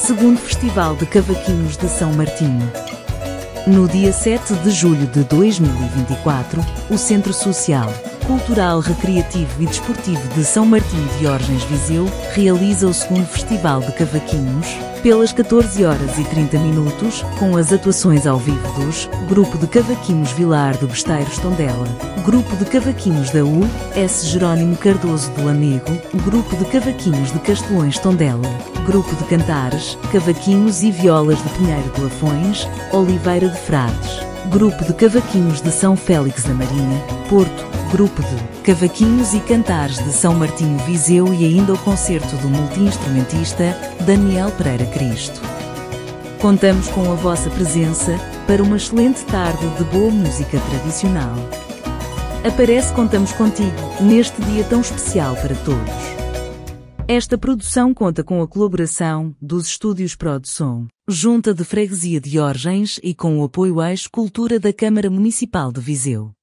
Segundo Festival de Cavaquinhos de São Martinho. No dia 7 de julho de 2024, o Centro Social, Cultural, Recreativo e Desportivo de São Martinho de Orgens, Viseu, realiza o segundo Festival de Cavaquinhos, pelas 14h30, com as atuações ao vivo dos Grupo de Cavaquinhos Vilar do Besteiros Tondela, Grupo de Cavaquinhos da U.S. Jerónimo Cardoso de Lamego, Grupo de Cavaquinhos de Castelões Tondela, Grupo de Cantares, Cavaquinhos e Violas de Pinheiro de Lafões, Oliveira de Frades, Grupo de Cavaquinhos de São Félix da Marinha, Porto, Grupo de Cavaquinhos e Cantares de São Martinho, Viseu e ainda o concerto do multi-instrumentista Daniel Pereira Cristo. Contamos com a vossa presença para uma excelente tarde de boa música tradicional. Aparece, contamos contigo neste dia tão especial para todos. Esta produção conta com a colaboração dos Estúdios Produção, Junta de Freguesia de Orgens e com o apoio Eixo Cultura da Câmara Municipal de Viseu.